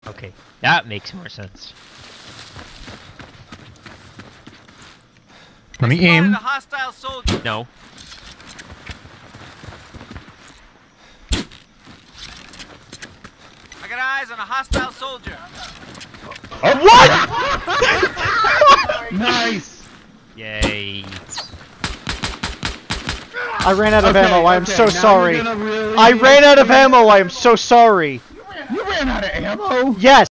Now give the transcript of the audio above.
Okay, that makes more sense. Let me aim. A hostile soldier. No. I got eyes on a hostile soldier. What? Nice. Yay. I ran out of ammo. I am so now sorry. you're gonna really I ran out of ammo. I am so sorry. You ran out of ammo? Yes.